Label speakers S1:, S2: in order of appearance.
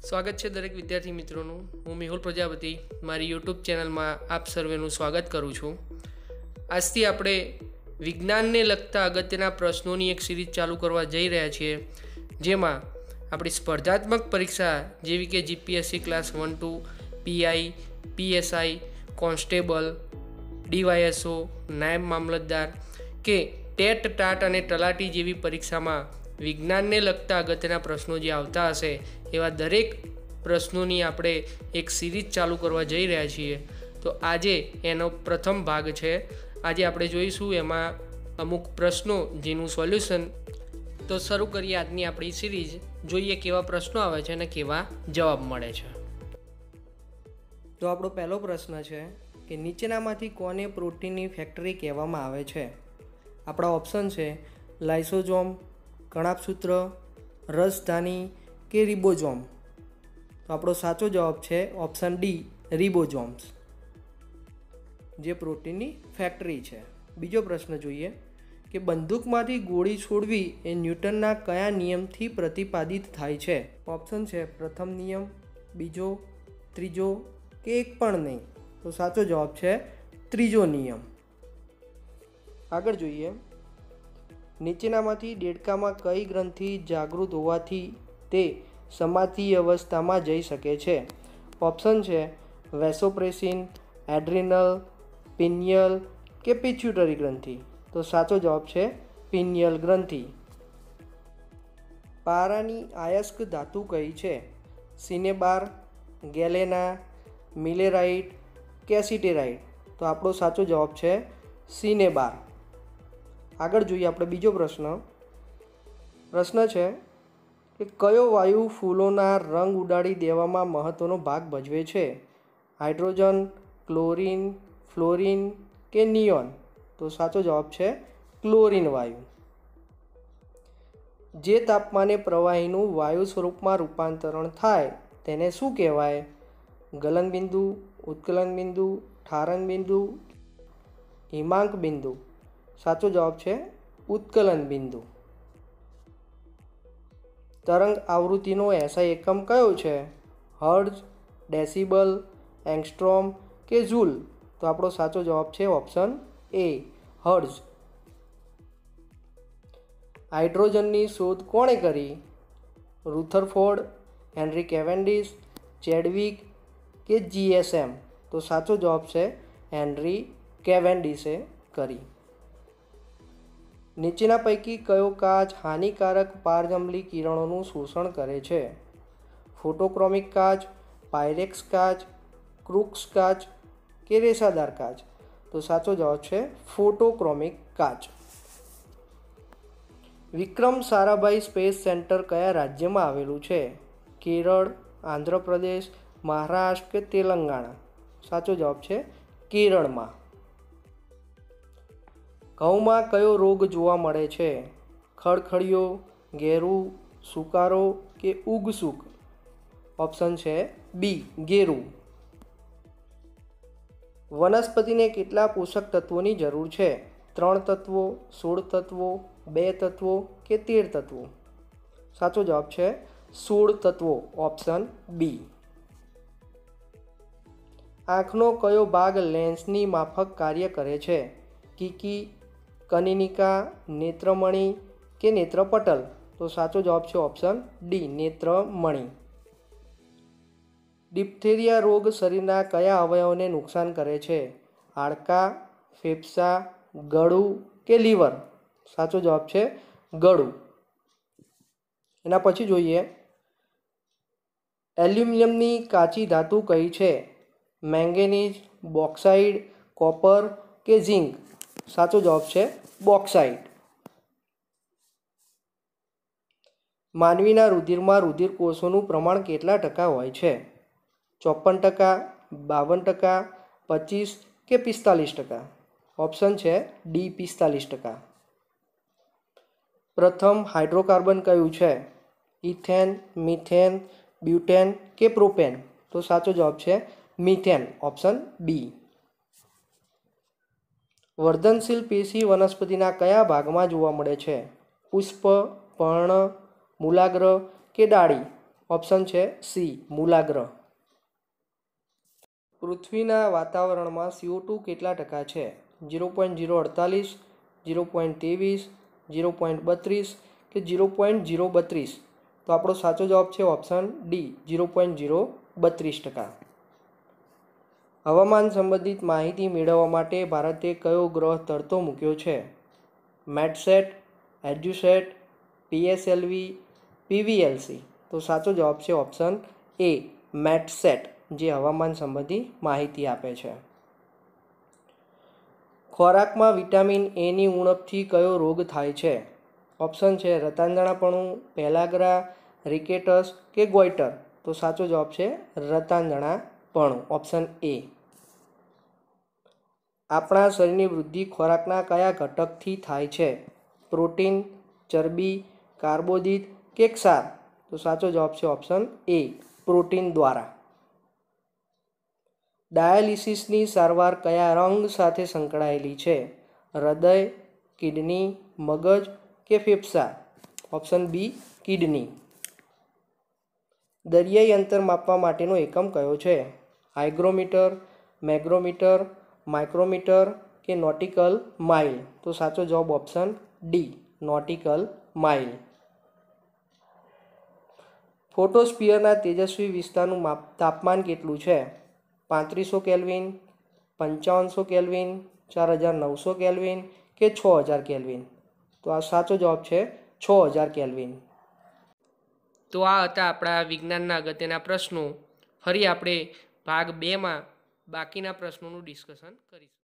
S1: સ્વાગત છે દરેક વિદ્યાર્થી મિત્રોનું। હું મેહુલ પ્રજાપતિ મારી યુટ્યુબ ચેનલમાં આપ સર્વેનું સ્વાગત કરું છું। આજથી આપણે વિજ્ઞાનને લગતા અગત્યના પ્રશ્નોની એક સિરીઝ ચાલુ કરવા જઈ રહ્યા છીએ, જેમાં આપણી સ્પર્ધાત્મક પરીક્ષા જેવી કે GPSC class 1-2, PI, PSI, constable, DYSO, નાયબ મામલતદાર કે ટેટ, ટાટ અને તલાટી જેવી પરીક્ષામાં વિજ્ઞાનને લગતા અગત્યના પ્રશ્નો જે આવતા હશે એવા દરેક પ્રશ્નોની આપણે એક સિરીઝ ચાલુ કરવા જઈ રહ્યા છીએ। તો આજે એનો પ્રથમ ભાગ છે। આજે આપણે જોઈશું એમાં અમુક પ્રશ્નો જેનું સોલ્યુશન। તો શરૂ કરીએ આજની આપણી સિરીઝ। જોઈએ કેવા પ્રશ્નો આવે છે અને કેવા જવાબ મળે છે। તો આપણો પહેલો પ્રશ્ન છે કે નીચેનામાંથી કોને પ્રોટીનની ફેક્ટરી કહેવામાં આવે છે? આપણા ઓપ્શન છે લાઇસોઝોમ, કણાભસૂત્ર, રસધાની કે રિબોઝોમ। તો આપણો સાચો જવાબ છે ઓપ્શન ડી, રિબોઝોમ્સ, જે પ્રોટીનની ફેક્ટરી છે। બીજો પ્રશ્ન જોઈએ કે બંદૂકમાંથી ગોળી છોડવી એ ન્યૂટનના કયા નિયમથી પ્રતિપાદિત થાય છે? ઓપ્શન છે પ્રથમ નિયમ, બીજો, ત્રીજો કે એક પણ નહીં। તો સાચો જવાબ છે ત્રીજો નિયમ। આગળ જોઈએ, નીચેનામાંથી દેડકામાં કઈ ગ્રંથિ જાગૃત હોવાથી તે સમાધિ અવસ્થામાં જઈ શકે છે? ઓપ્શન છે વેસોપ્રેસિન, એડ્રિનલ, પિનિયલ કે પિટ્યુટરી ગ્રંથિ। તો સાચો જવાબ છે પિનિયલ ગ્રંથિ। પારાની અયસ્ક ધાતુ કઈ છે? સિનેબાર, ગેલેના, મિલેરાઇટ કે એસિટેરાઇટ? તો આપણો સાચો જવાબ છે સિનેબાર। આગળ જોઈએ આપણે બીજો પ્રશ્ન છે કે કયો વાયુ ફૂલોના રંગ ઉડાડી દેવામાં મહત્વનો ભાગ ભજવે છે? હાઇડ્રોજન, ક્લોરિન, ફ્લોરિન કે નિયોન? તો સાચો જવાબ છે ક્લોરિન વાયુ। જે તાપમાને પ્રવાહીનું વાયુ સ્વરૂપમાં રૂપાંતરણ થાય તેને શું કહેવાય? ગલનબિંદુ, ઉત્કલન બિંદુ, ઠારણ બિંદુ, હિમાંક બિંદુ? સાચો જવાબ છે ઉત્કલન બિંદુ। તરંગ આવૃત્તિનો એસઆઈ એકમ કયો છે? હર્ટ્ઝ, ડેસિબલ, એંગસ્ટ્રોમ કે જૂલ? તો આપણો સાચો જવાબ છે ઓપ્શન એ, હર્ટ્ઝ। હાઇડ્રોજનની શોધ કોણે કરી? રુથરફોર્ડ, હેનરી કેવેન્ડિશ, ચેડવિક કે જીએસએમ? તો સાચો જવાબ છે હેનરી કેવેન્ડિશે કરી। નીચેના પૈકી કયો કાચ હાનિકારક પારજાંબલી કિરણોનું શોષણ કરે છે? ફોટોક્રોમિક કાચ, પાયરેક્સ કાચ, ક્રુક્સ કાચ કે રેસાદાર કાચ? તો સાચો જવાબ છે ફોટોક્રોમિક કાચ। વિક્રમ સારાભાઈ સ્પેસ સેન્ટર કયા રાજ્યમાં આવેલું છે? કેરળ, આંધ્રપ્રદેશ, મહારાષ્ટ્ર કે તેલંગાણા? સાચો જવાબ છે કેરળમાં। ઘઉંમાં કયો રોગ જોવા મળે છે? ખડખડિયો, ગેરું, સુકારો કે ઉગસુક? ઓપ્શન છે બી, ગેરું। વનસ્પતિને કેટલા પોષક તત્વોની જરૂર છે? 3 તત્વો, 16 તત્વો, 2 તત્વો કે 13 તત્વો? સાચો જવાબ છે 16 તત્વો, ઓપ્શન બી। આંખનો કયો ભાગ લેન્સની માફક કાર્ય કરે છે? કીકી, કનિનિકા, નેત્રમણિ કે નેત્રપટલ? તો સાચો જવાબ છે ઓપ્શન ડી, નેત્રમણિ। ડિપ્થેરિયા રોગ શરીરના કયા અવયવને નુકસાન કરે છે? હાડકાં, ફેફસાં, ગળું કે લીવર? સાચો જવાબ છે ગળું। એના પછી જોઈએ, એલ્યુમિનિયમની કાચી ધાતુ કઈ છે? મેંગેનીઝ, બોક્સાઇડ, કોપર કે ઝિંક? સાચો જવાબ છે બોક્સાઇડ। માનવીના રુધિરમાં રુધિર કોષોનું પ્રમાણ કેટલા ટકા હોય છે? 54%, 52%, 25% કે 45%? ઓપ્શન છે ડી, 45%। પ્રથમ હાઇડ્રોકાર્બન કયું છે? ઇથેન, મિથેન, બ્યુટેન કે પ્રોપેન? તો સાચો જવાબ છે મિથેન, ઓપ્શન બી। વર્ધનશીલ પેશી વનસ્પતિના કયા ભાગમાં જોવા મળે છે? પુષ્પ, પર્ણ, મૂલાગ્ર કે ડાળી? ઓપ્શન છે સી મૂલાગ્રહ. પૃથ્વીના વાતાવરણમાં CO2 કેટલા ટકા છે? 0.048, 0.23, 0.32 કે 0.032? તો આપણો સાચો જવાબ છે ઓપ્શન ડી 0.032%. હવામાન સંબંધિત માહિતી મેળવવા માટે ભારતે કયો ગ્રહ તરતો મૂક્યો છે? મેટસેટ, એડ્યુસેટ, PSLV, PVLC? તો સાચો જવાબ છે ઓપ્શન એ મેટસેટ, જે હવામાન સંબંધી માહિતી આપે છે. ખોરાકમાં વિટામિન એની ઉણપથી કયો રોગ થાય છે? ઓપ્શન છે રતાંધણાપણું, પેલાગ્રા, રિકેટસ કે ગોઈટર? તો સાચો જવાબ છે રતાંધણાપણું, ઓપ્શન એ. આપણા શરીરની વૃદ્ધિ ખોરાકના કયા ઘટકથી થાય છે? પ્રોટીન, ચરબી, કાર્બોદિત કે ક્ષાર? તો સાચો જવાબ છે ઓપ્શન એ પ્રોટીન દ્વારા. ડાયાલિસિસની સારવાર કયા અંગ સાથે સંકળાયેલી છે? હૃદય, કિડની, મગજ કે ફેફસા? Option B kidney. દરિયાઈ અંતર માપવા માટેનો એકમ કયો છે? હાઇગ્રોમીટર, મેગ્રોમીટર, માઇક્રોમીટર કે નોટિકલ માઇલ? તો સાચો જવાબ ઓપ્શન ડી નોટિકલ માઇલ. ફોટોસ્ફિયરના તેજસ્વી વિસ્તારનું તાપમાન કેટલું છે? 3500 કેલ્વિન, 5500 કેલ્વિન, 4900 કેલ્વિન કે 6000 કેલ્વિન? તો આ સાચો જવાબ છે 6000 કેલ્વિન. તો આ હતા આપણા વિજ્ઞાનના અગત્યના પ્રશ્નો. ફરી આપણે ભાગ 2માં બાકીના પ્રશ્નોનું ડિસ્કશન કરીશું.